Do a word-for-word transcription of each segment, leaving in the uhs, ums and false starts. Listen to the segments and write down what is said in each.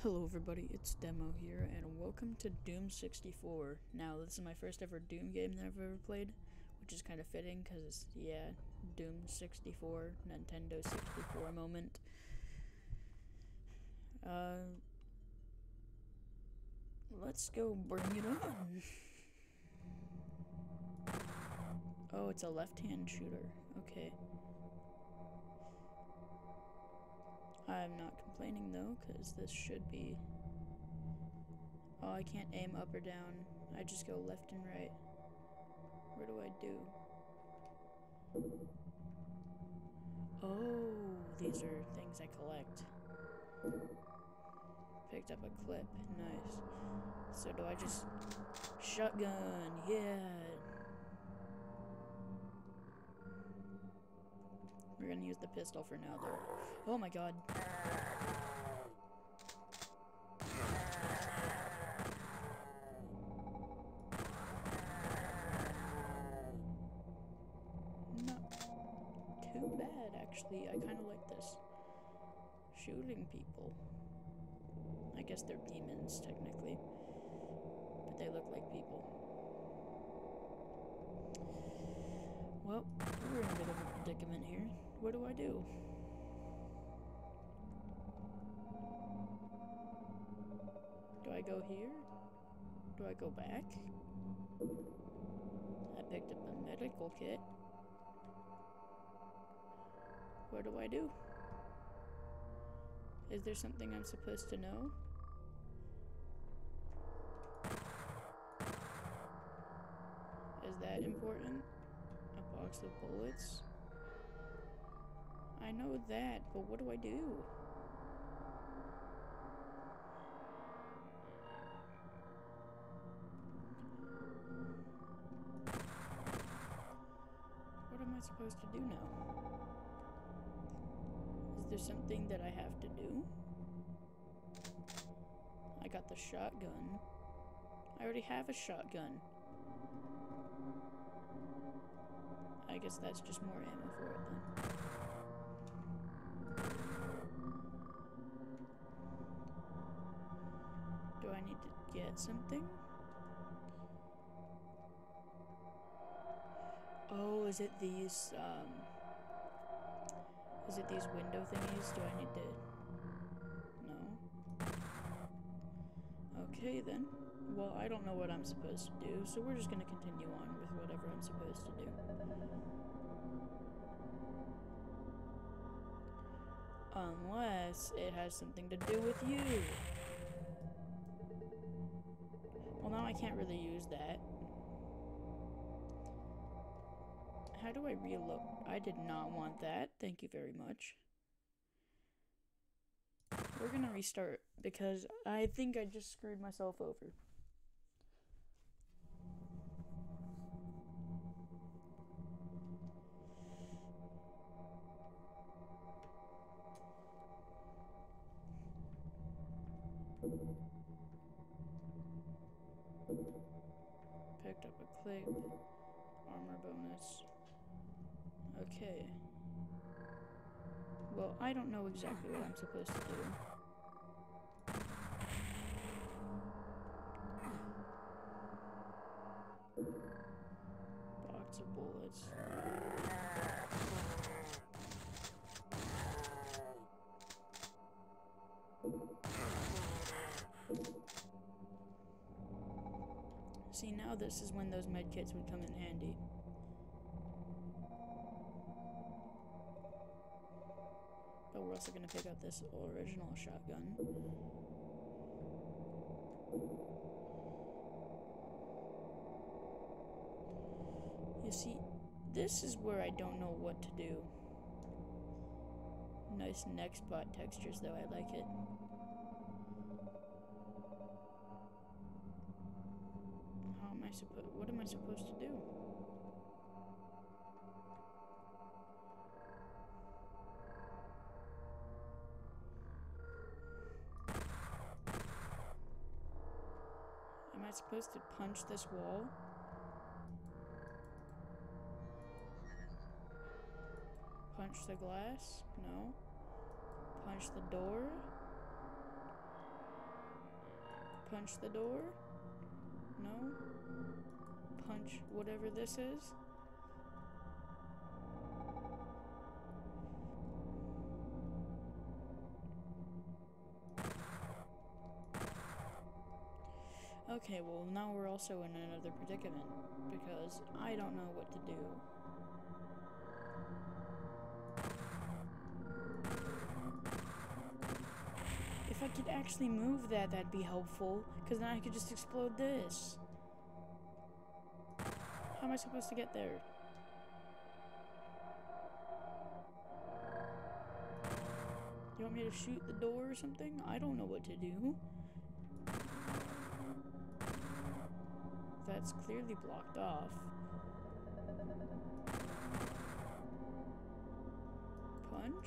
Hello everybody, it's Demo here, and welcome to Doom sixty-four. Now, this is my first ever Doom game that I've ever played, which is kind of fitting, because, yeah, Doom sixty-four, Nintendo sixty-four moment. Uh, let's go bring it on. Oh, it's a left-hand shooter, okay. I'm not complaining though, because this should be... Oh, I can't aim up or down. I just go left and right. What do I do? Oh, these are things I collect. Picked up a clip. Nice. So do I just... Shotgun! Yeah! We're gonna use the pistol for now, though. Oh my god. Not too bad, actually. I kind of like this. Shooting people. I guess they're demons, technically. But they look like people. Well, we're in a bit of a predicament here. What do I do? Do I go here? Do I go back? I picked up a medical kit. What do I do? Is there something I'm supposed to know? Is that important? A box of bullets? I know that, but what do I do? What am I supposed to do now? Is there something that I have to do? I got the shotgun. I already have a shotgun. I guess that's just more ammo for it then. Do I need to get something? Oh, is it these, um... Is it these window thingies? Do I need to... No? Okay, then. Well, I don't know what I'm supposed to do, so we're just gonna continue on with whatever I'm supposed to do. Unless it has something to do with you. Well, now I can't really use that. How do I reload? I did not want that. Thank you very much. We're gonna restart because I think I just screwed myself over. Picked up a clip. Armor bonus. Okay. Well, I don't know exactly what I'm supposed to do. Box of bullets. See, now this is when those medkits would come in handy. But we're also gonna pick up this original shotgun. You see, this is where I don't know what to do. Nice neck spot textures though, I like it. How am I supposed, what am I supposed to do? Am I supposed to punch this wall? Punch the glass? No. Punch the door? Punch the door? No? Punch whatever this is? Okay, well now we're also in another predicament, because I don't know what to do. If I could actually move that, that'd be helpful, because then I could just explode this. How am I supposed to get there? You want me to shoot the door or something? I don't know what to do. That's clearly blocked off. Punch?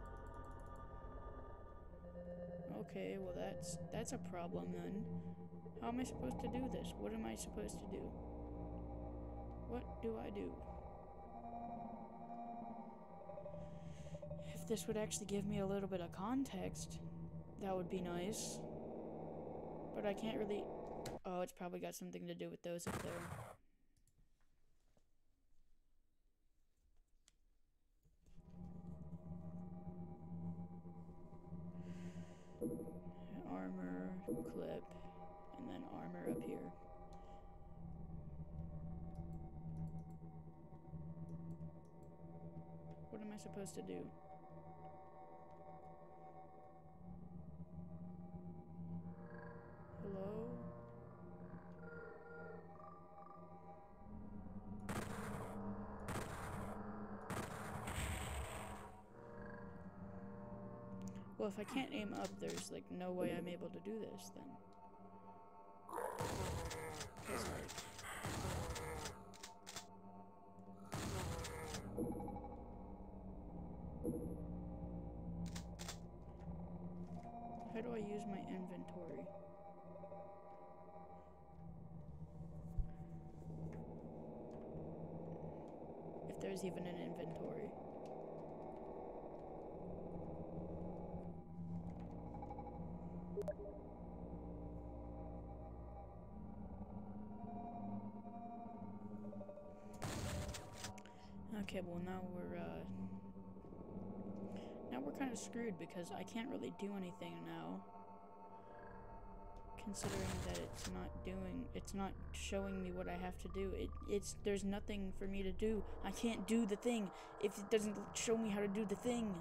Okay, well that's that's a problem then. How am I supposed to do this? What am I supposed to do? What do I do? If this would actually give me a little bit of context, that would be nice. But I can't really... Oh, it's probably got something to do with those up there. Armor, clip, and then armor up here. What am I supposed to do? Hello? Well, if I can't aim up, there's like no way I'm able to do this then. 'Cause, like, how do I use my inventory? If there's even an inventory. Okay, well now we're, uh... now we're kind of screwed because I can't really do anything now. Considering that it's not doing... it's not showing me what I have to do. It, it's... there's nothing for me to do. I can't do the thing if it doesn't show me how to do the thing.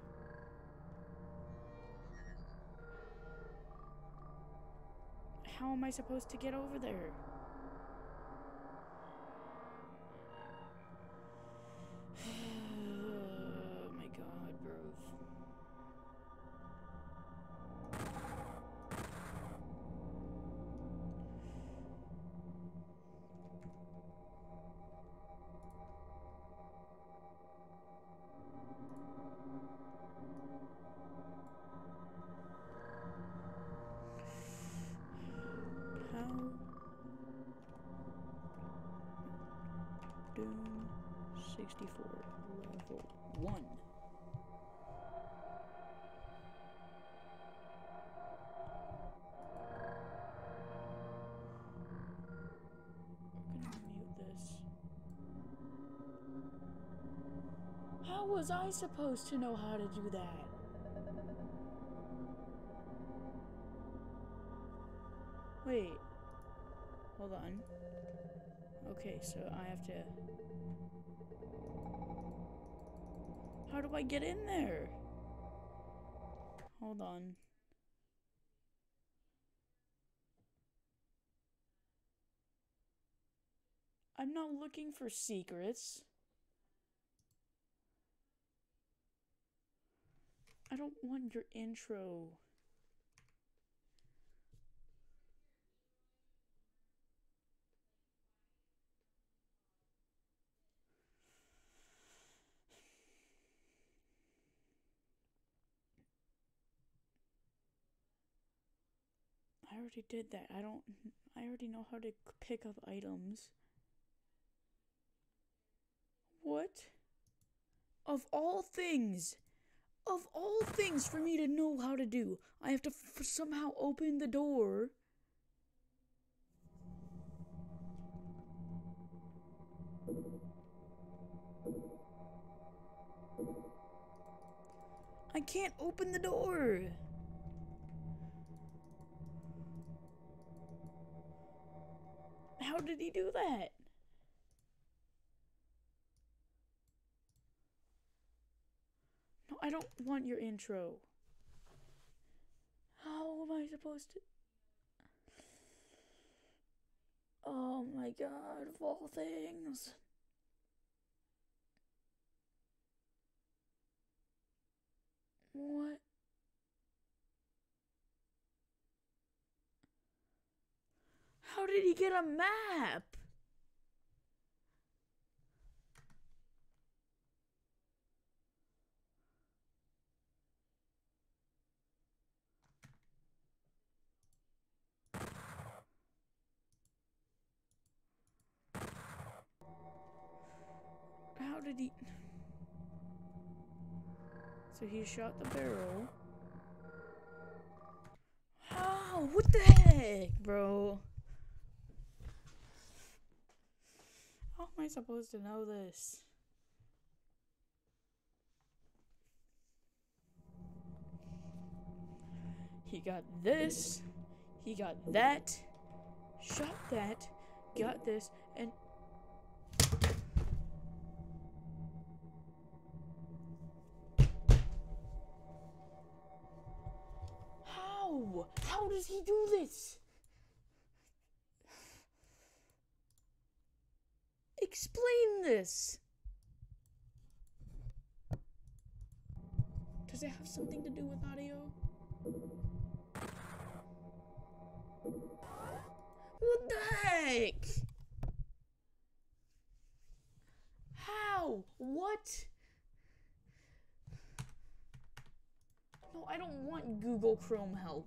How am I supposed to get over there? Oh my god, bro. How? Doom sixty-four, level one. I'm gonna mute this. How was I supposed to know how to do that? Wait. Hold on. Okay, so I have to... How do I get in there? Hold on. I'm not looking for secrets. I don't want your intro. I already did that. I don't... I already know how to pick up items. What? Of all things, of all things for me to know how to do, I have to f somehow open the door I can't open the door. How did he do that? No, I don't want your intro. How am I supposed to? Oh my god, of all things. What? How did he get a map? How did he? So he shot the barrel. How? What the heck, bro? How am I supposed to know this? He got this. He got that. Shot that. Got this. And... How? How does he do this? Explain this. Does it have something to do with audio? What the heck? How? What? No, I don't want Google Chrome help.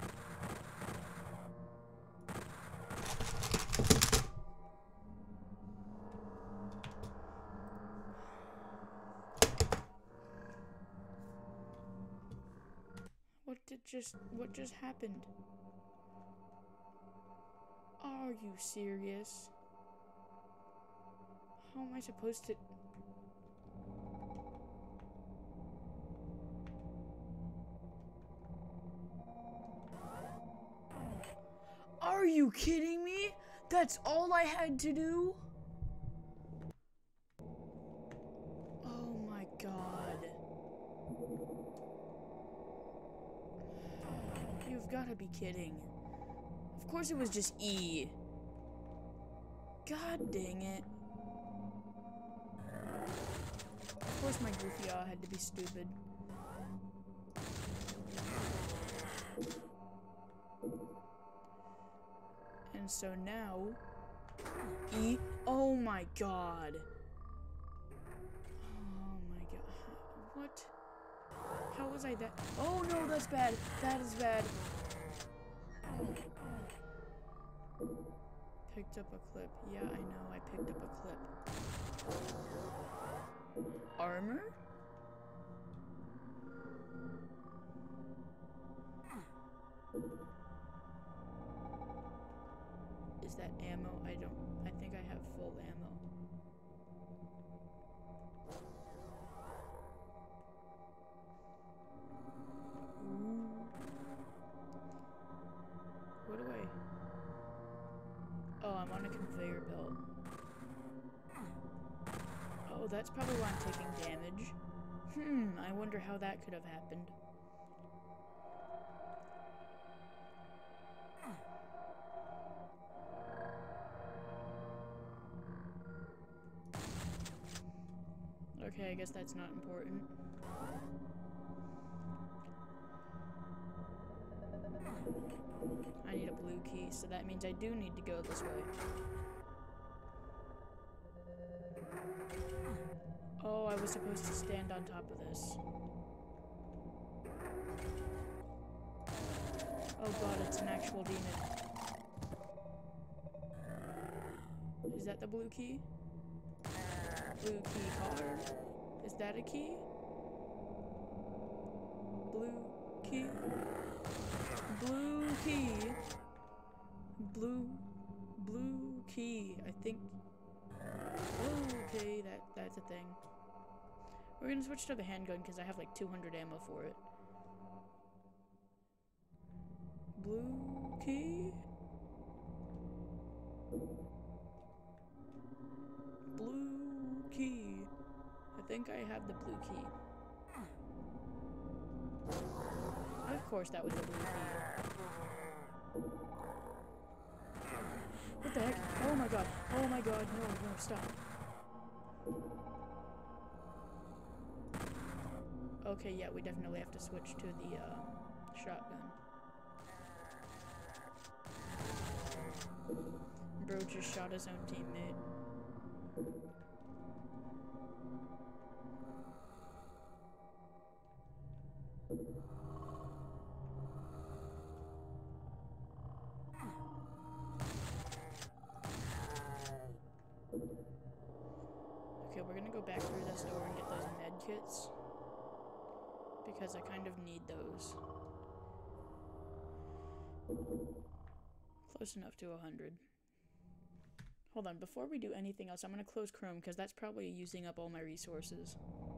What did just, what just happened? Are you serious? How am I supposed to... Are you kidding me? That's all I had to do? Oh my god. You've got to be kidding. Of course it was just E. God dang it. Of course my goofy aw had to be stupid. And so now, E, oh my god. Oh my god, what? How was I that? Oh no, that's bad, that is bad. Picked up a clip, yeah I know, I picked up a clip. Armor? Is that ammo? I don't, I think I have full ammo. Ooh. What do I... Oh, I'm on a conveyor belt. Oh, that's probably why I'm taking damage. Hmm, I wonder how that could have happened. Okay, I guess that's not important. I need a blue key, so that means I do need to go this way. Oh, I was supposed to stand on top of this. Oh god, it's an actual demon. Is that the blue key? Blue key card? Is that a key? Blue key? Blue key? Blue, blue key, I think. Okay, that, that's a thing. We're gonna switch to the handgun because I have like two hundred ammo for it. Blue key? Blue key. I think I have the blue key. Of course that was the blue key. What the heck? Oh my god. Oh my god. No, no, stop. Okay, yeah, we definitely have to switch to the uh, shotgun. Bro just shot his own teammate. Okay, we're gonna go back through this door and get those med kits. Because I kind of need those. Close enough to one hundred. Hold on, before we do anything else, I'm gonna close Chrome because that's probably using up all my resources.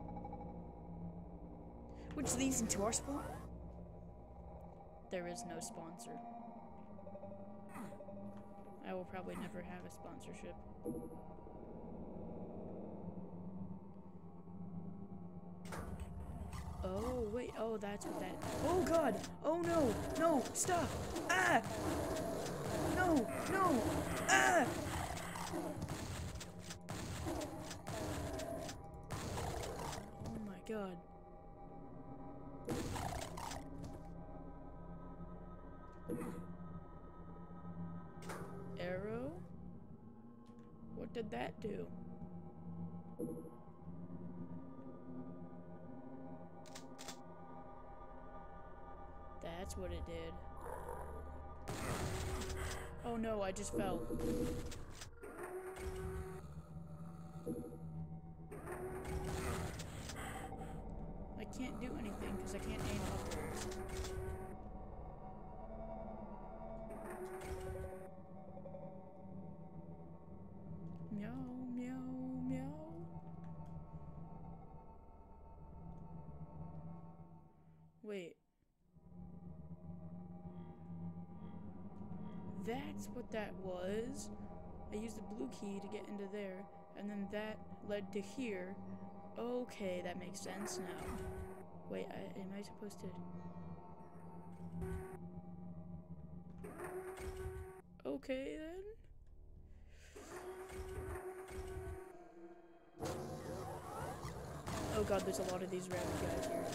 Which leads into our spawn. There is no sponsor. I will probably never have a sponsorship. Oh, wait. Oh, that's what that... Oh, God. Oh, no. No. Stop. Ah. No. No. Ah. Oh, my God. Arrow? What did that do? That's what it did. Oh no, I just fell. I can't do anything because I can't aim upwards. Meow, meow, meow. Wait. That's what that was. I used the blue key to get into there, and then that led to here. Okay, that makes sense now. Wait, I, am I supposed to... Okay, then. Oh god, there's a lot of these rabbit guys here.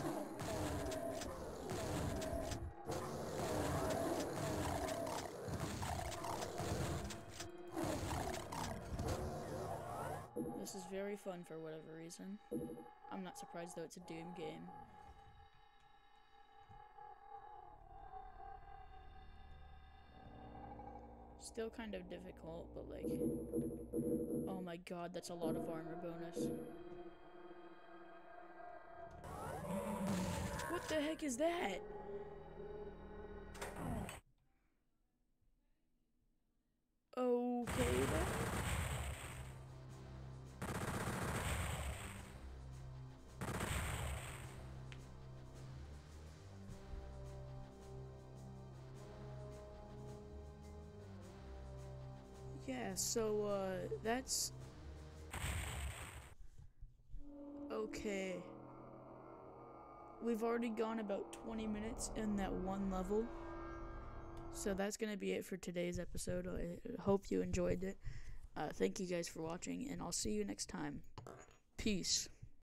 This is very fun for whatever reason. I'm not surprised though, it's a Doom game. Still kind of difficult, but like... Oh my god, that's a lot of armor bonus. What the heck is that? Okay then. Yeah, so, uh, that's... Okay. We've already gone about twenty minutes in that one level. So that's gonna be it for today's episode. I hope you enjoyed it. Uh, thank you guys for watching, and I'll see you next time. Peace.